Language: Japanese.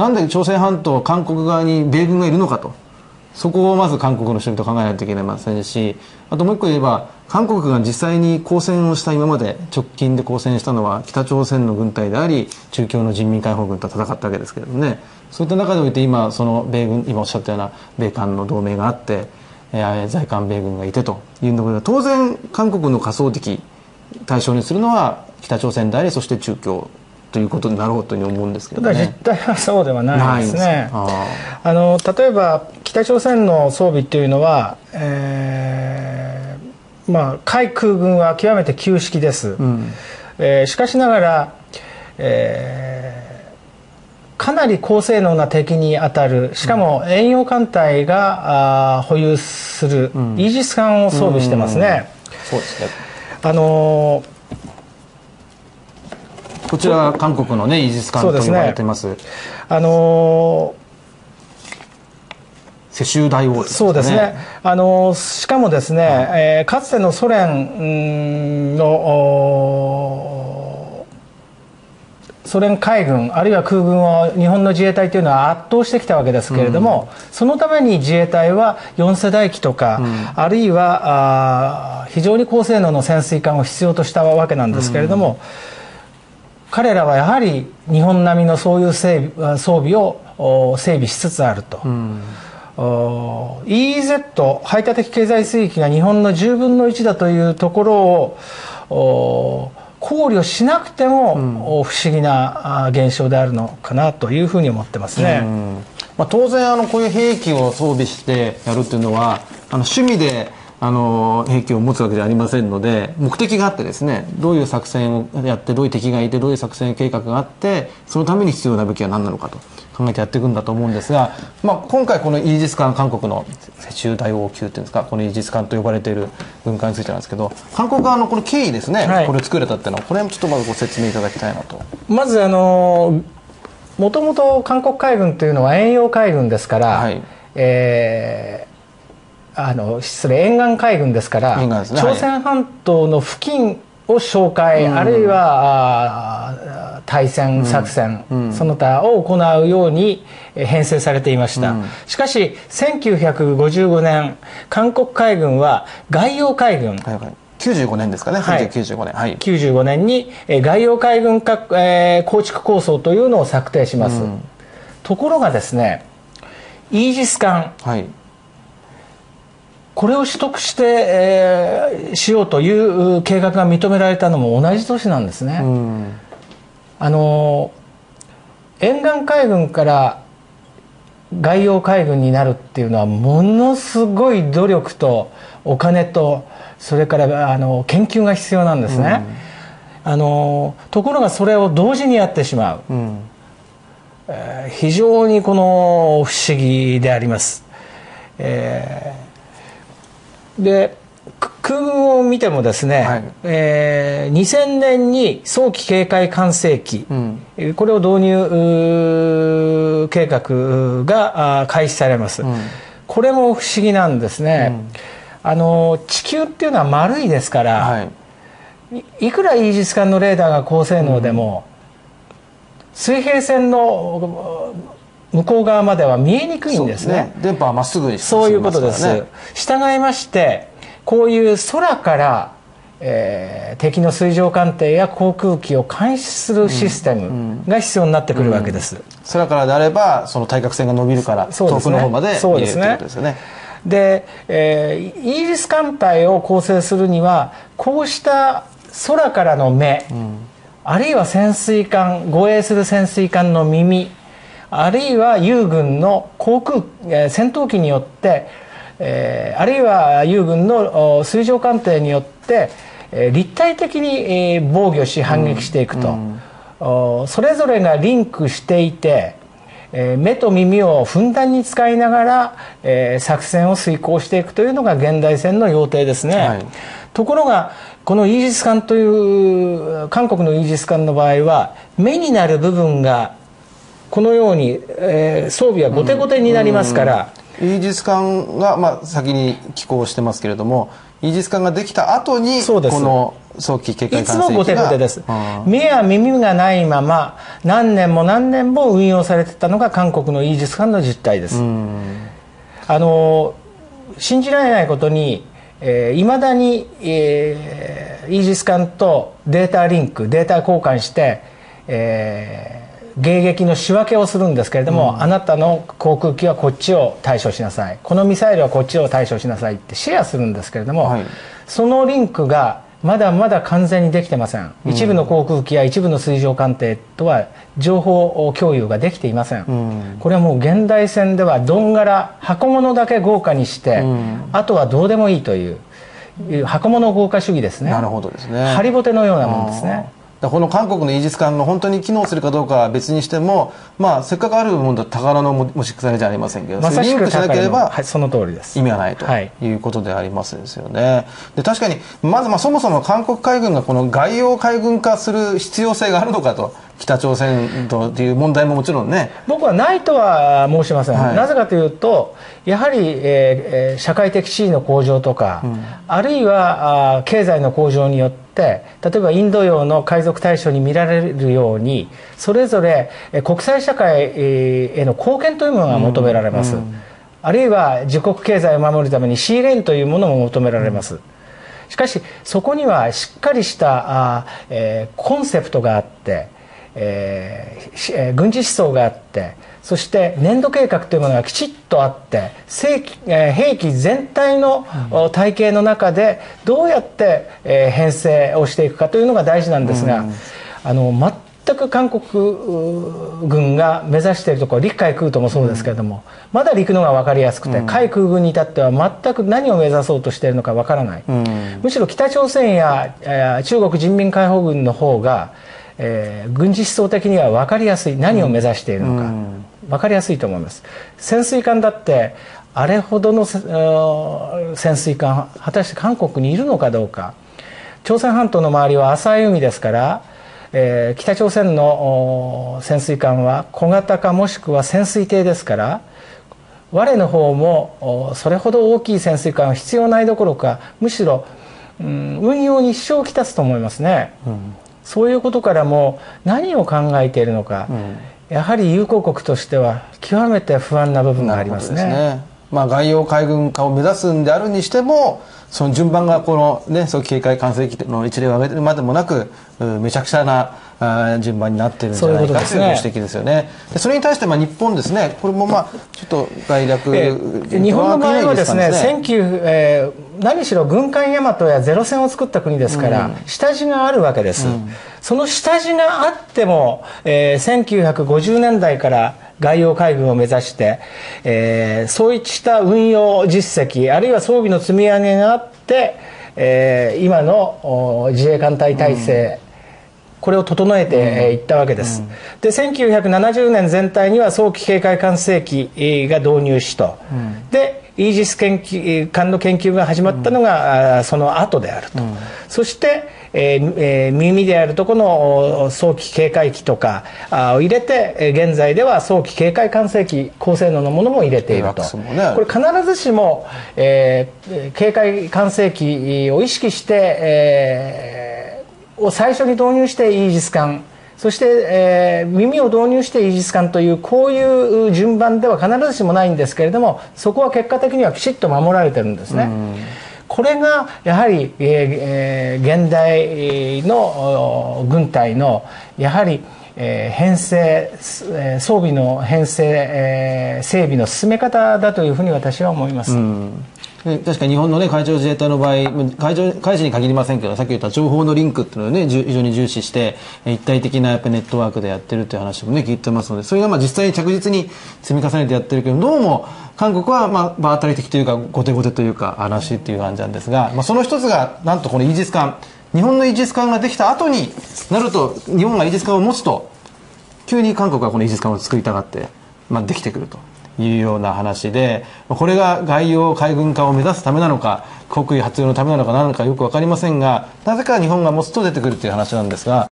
なんで朝鮮半島韓国側に米軍がいるのかと、そこをまず韓国の人々考えないといけませんし、あともう一個言えば韓国が実際に交戦をした今まで直近で交戦したのは北朝鮮の軍隊であり中共の人民解放軍と戦ったわけですけれどもね、そういった中でおいて今その米軍、今おっしゃったような米韓の同盟があって、在韓米軍がいてというのが当然韓国の仮想敵対象にするのは北朝鮮でありそして中共ということになろうというふうに思うんですけどね。 ただ実態はそうではないですね。例えば北朝鮮の装備というのは、海空軍は極めて旧式です、しかしながら、かなり高性能な敵に当たる、しかも遠洋艦隊が保有するイージス艦を装備してますね。 そうですね。こちらは韓国のねイージス艦と呼ばれてます。世襲大王ですね。 そうですね。しかもですね、かつてのソ連のソ連海軍あるいは空軍を日本の自衛隊というのは圧倒してきたわけですけれども、そのために自衛隊は4世代機とか、あるいは非常に高性能の潜水艦を必要としたわけなんですけれども、彼らはやはり日本並みのそういう装備を整備しつつあると。EEZ 排他的経済水域が日本の10分の1だというところを考慮しなくても、不思議な現象であるのかなというふうに思ってますね。 当然こういう兵器を装備してやるっていうのは趣味で兵器を持つわけじゃありませんので、目的があってですね、どういう作戦をやってどういう敵がいてどういう作戦計画があってそのために必要な武器は何なのかと考えてやっていくんだと思うんですが、今回このイージス艦、韓国の世襲大王級っていうんですか、このイージス艦と呼ばれている軍艦についてなんですけど、韓国側のこの経緯ですね、これを作れたっていうのはこれもちょっとまずご説明いただきたいなと。 まずもともと韓国海軍というのは遠洋海軍ですから、失礼、沿岸海軍ですから、朝鮮半島の付近を哨戒、あるいは対戦作戦、その他を行うように編成されていました。しかし1955年韓国海軍は外洋海軍、 95年ですかね、1995年、 95年に外洋海軍構築構想というのを策定します。ところがですね、イージス艦、これを取得して、しようという計画が認められたのも同じ年なんですね。沿岸海軍から外洋海軍になるっていうのはものすごい努力とお金とそれから研究が必要なんですね。ところがそれを同時にやってしまう、非常にこの不思議であります。で空軍を見てもですね、2000年に早期警戒管制機、これを導入計画が開始されます。これも不思議なんですね。地球っていうのは丸いですから、いくらイージス艦のレーダーが高性能でも、水平線の向こう側までは見えにくいんですね。 電波はまっすぐに進そういうみますからね。 ことです。従いましてこういう空から、敵の水上艦艇や航空機を監視するシステムが必要になってくるわけです。 空からであればその対角線が伸びるから遠くの方まで見えるということですよね。 で、イージス艦隊を構成するにはこうした空からの目、あるいは潜水艦、護衛する潜水艦の耳、あるいは友軍の航空、戦闘機によって、あるいは友軍の水上艦艇によって、立体的に、防御し反撃していくと、それぞれがリンクしていて、目と耳をふんだんに使いながら、作戦を遂行していくというのが現代戦の要諦ですね。ところがこのイージス艦という韓国のイージス艦の場合は目になる部分がこのように、装備は後手後手になりますから、 イージス艦が、先に寄港してますけれども、 イージス艦ができた後にこの早期警戒管制機がいつも後手後手です。目や耳がないまま何年も何年も運用されてたのが韓国のイージス艦の実態です。信じられないことにいまだに、イージス艦とデータリンクデータ交換して、迎撃の仕分けをするんですけれども、あなたの航空機はこっちを対処しなさい、このミサイルはこっちを対処しなさいってシェアするんですけれども、そのリンクがまだまだ完全にできてません。一部の航空機や一部の水上艦艇とは情報共有ができていません。これはもう現代戦ではどんがら箱物だけ豪華にして、あとはどうでもいいという箱物豪華主義ですね。 なるほどですね。 ハリボテのようなものですね。 この韓国のイージス艦が本当に機能するかどうかは別にしても、せっかくあるものだと宝の持ち腐れじゃありませんけど、 まさしくリンクしなければその通りです。 意味がないということでありますですよね。で確かにまずそもそも韓国海軍がこの外洋海軍化する必要性があるのかと、北朝鮮という問題ももちろんね、 僕はないとは申しません。なぜかというとやはり、社会的地位の向上とか、あるいは経済の向上によって例えばインド洋の海賊対処に見られるようにそれぞれ国際社会への貢献というものが求められます。あるいは自国経済を守るためにシーレーンというものも求められます。しかしそこにはしっかりしたコンセプトがあって軍事思想があって、そして年度計画というものがきちっとあって、兵器全体の体系の中でどうやって編成をしていくかというのが大事なんですが、全く韓国軍が目指しているところ、陸海空ともそうですけれども、まだ陸のが分かりやすくて、海空軍に至っては全く何を目指そうとしているのか分からない。むしろ北朝鮮や中国人民解放軍の方が軍事思想的には分かりやすい、何を目指しているのか分かりやすいと思います。潜水艦だってあれほどの潜水艦果たして韓国にいるのかどうか。朝鮮半島の周りは浅い海ですから、北朝鮮の潜水艦は小型かもしくは潜水艇ですから、我の方もそれほど大きい潜水艦は必要ないどころか、むしろ、運用に支障をきたすと思いますね。そういうことからも何を考えているのか、やはり友好国としては極めて不安な部分がありますね。 外洋海軍化を目指すんであるにしても、その順番がこのね、早期警戒管制機の一例を挙げてるまでもなく、めちゃくちゃな順番になっているんじゃないかというご指摘ですよね。でそれに対して日本ですね、これもちょっと概略、 日本の場合はですね、何しろ軍艦大和やゼロ戦を作った国ですから、下地があるわけです。その下地があっても、1950年代から外洋海軍を目指して、そうした運用実績あるいは装備の積み上げがあって、今の自衛艦隊体制、これを整えていったわけです。で1970年全体には早期警戒管制機が導入しと、でイージス艦の研究が始まったのが、その後であると、そして耳であるとこの早期警戒機とかを入れて、現在では早期警戒管制機高性能のものも入れていると、これ必ずしも、警戒管制機を意識して、を最初に導入してイージス艦、そして、耳を導入してイージス艦というこういう順番では必ずしもないんですけれども、そこは結果的にはきちっと守られてるんですね。これがやはり、現代の軍隊のやはり、編成、装備の編成、整備の進め方だというふうに私は思います。 確かに日本の、海上自衛隊の場合、海事に限りませんけど、さっき言った情報のリンクっていうのを非常に重視して一体的なネットワークでやってるっていう話も聞いてますので、それが実際に着実に積み重ねてやってるけど、どうも韓国は場当たり的というか後手後手というか話っていう感じなんですが、その一つがなんとこのイージス艦、日本のイージス艦ができた後になると、日本がイージス艦を持つと急に韓国はこのイージス艦を作りたがって、できてくるというような話で、これが外洋海軍化を目指すためなのか、国威発揚のためなのか何なのかよく分かりませんが、なぜか日本が持つと出てくるという話なんですが。